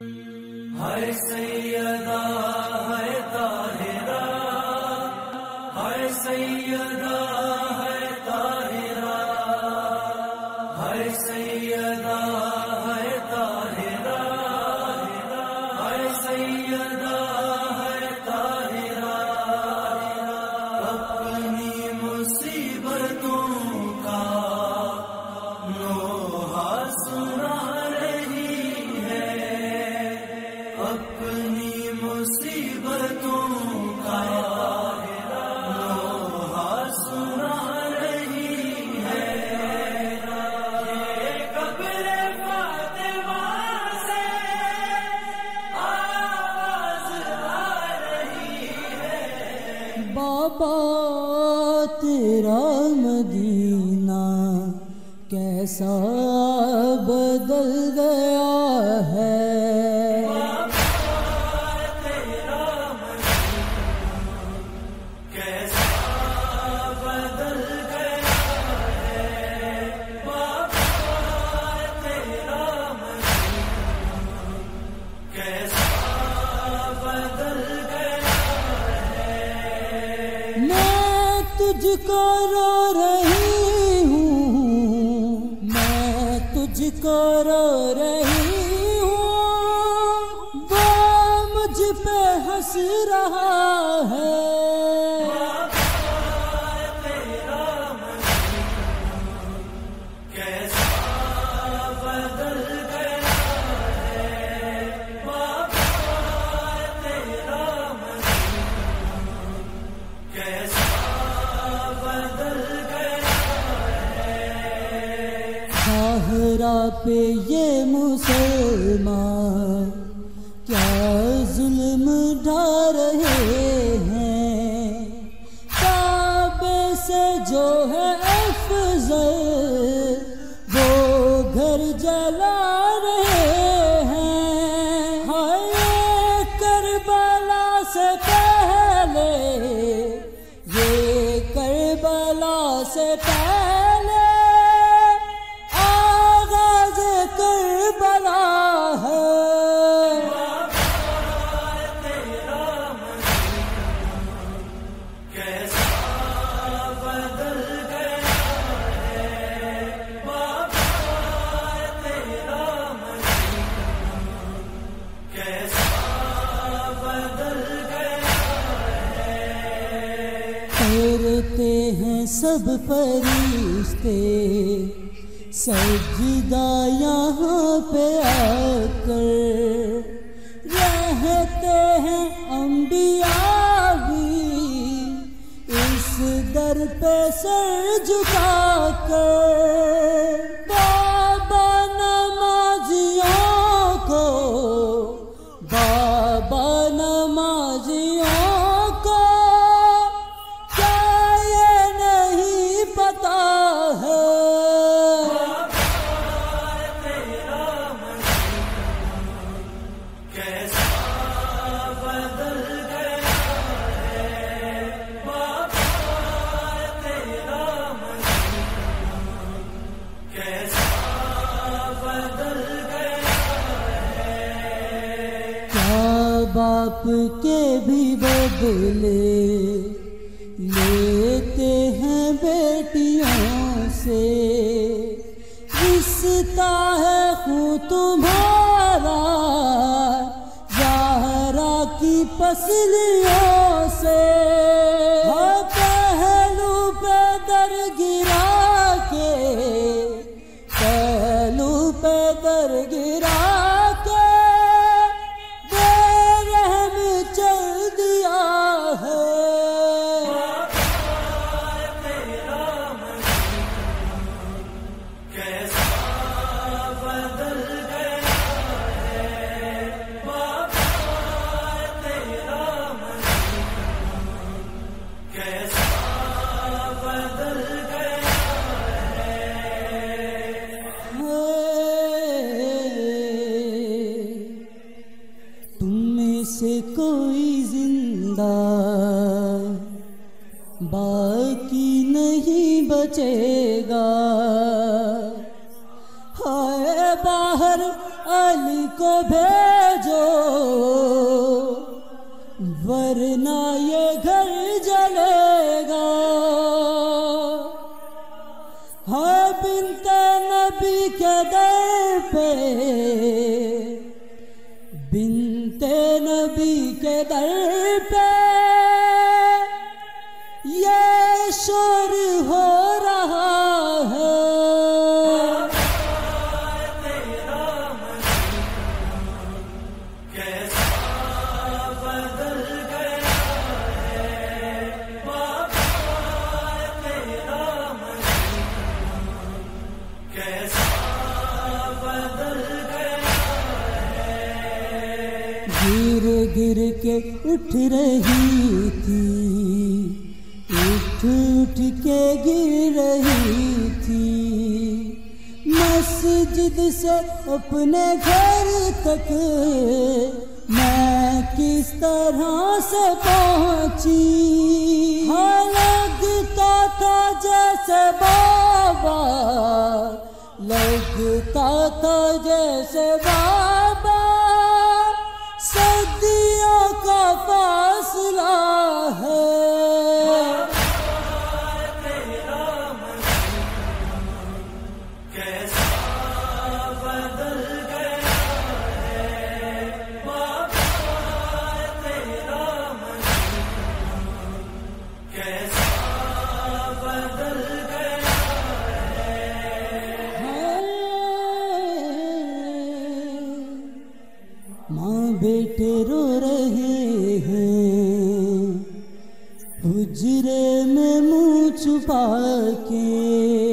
ہائے سیدہ ہے طاہرہ، ہائے سیدہ ہے طاہرہ، ہائے سیدہ ہے طاہرہ، ہائے سیدہ ہے طاہرہ، اپنی مصیبتوں کا نوحہ سنا رہی ہے، اپنی مصیبتوں کا نوحہ سنا رہی ہے، یہ قبر فاطمہ سے آواز آ رہی ہے۔ بابا تیرا مدینہ کیسا بدل گیا ہے، تجھ کو رو رہی ہوں، میں تجھ کو رو رہی ہوں، وہ مجھ پہ ہنس رہا ہے، طاہرہ پہ یہ مسلمان کیا ظلم ڈھا رہے ہیں، کعبے سے جو ہے افضل وہ گھر جلا رہے ہیں، ہائے کربلا سے پہلے، یہ کربلا سے پہلے کربلا ہے، کرتے ہیں سب فرشتے سجدہ یہاں پہ آ کر، رہتے ہیں انبیاء بھی اس در پہ سر جھکا کر، بابا نمازیوں کو، بابا نمازیوں کو کیا یہ نہیں پتا ہے، باپ کے بھی بدلے لیتے ہیں بیٹیوں سے، رشتہ ہے خون تمہارا زہرا کی پسلیوں سے، پہلو پہ در گرا کے، پہلو پہ در گرا کے چل دیا ہے، سے کوئی زندہ باقی نہیں بچے گا، ہائے باہر علی کو بھیجو ورنہ یہ گھر جلے گا. ہاں بنت نبی کے در پہ بنت نبی کے در پہ یہ شور ہو رہا ہے. گر گر کے اٹھ رہی تھی، اٹھ اٹھ کے گر رہی تھی. مسجد سے اپنے گھر تک میں کس طرح سے پہنچی. ہاں لگتا تھا جیسے بابا، لگتا تھا جیسے بابا صدیوں کا فاصلہ ہے. ماں بیٹے رو رہے ہیں حجرے میں منہ چھپا کے،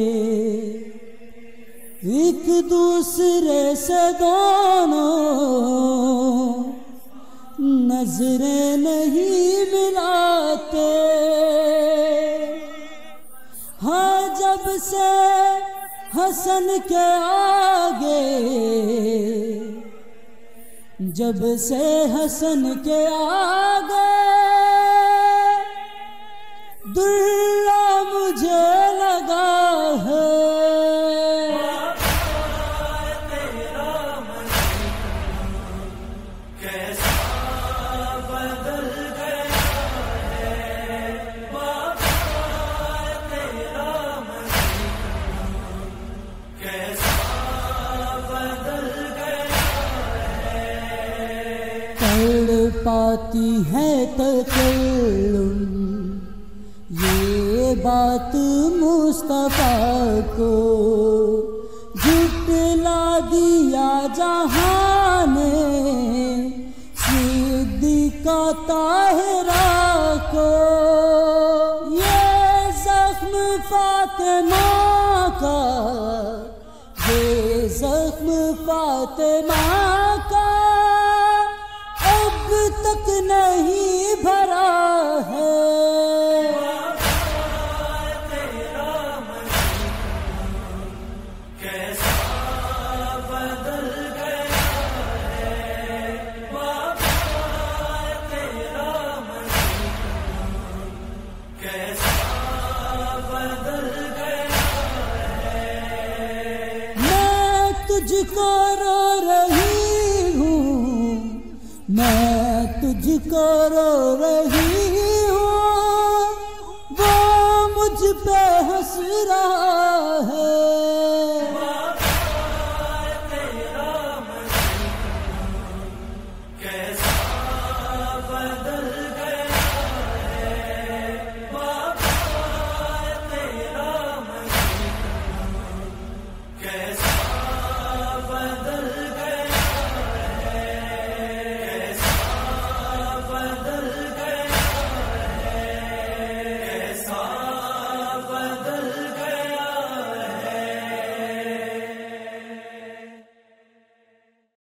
ایک دوسرے سے دونوں نظریں نہیں ملاتے. ہاں جب سے حسن کے آگے، جب سے حسن کے آگے دلہ مجھے لگا ہے. پاتی ہے تکلم یہ بات مصطفیٰ کو، جھٹلا دیا جہاں نے صدیقہ طاہرہ کو. یہ زخم فاطمہ کا، یہ زخم فاطمہ کا اب تک نہیں بھرا ہے. میں تجھ کو رو رہی ہوں، میں تجھ کو رو رہی ہوں، وہ مجھ پہ ہنس رہا ہے. کیسا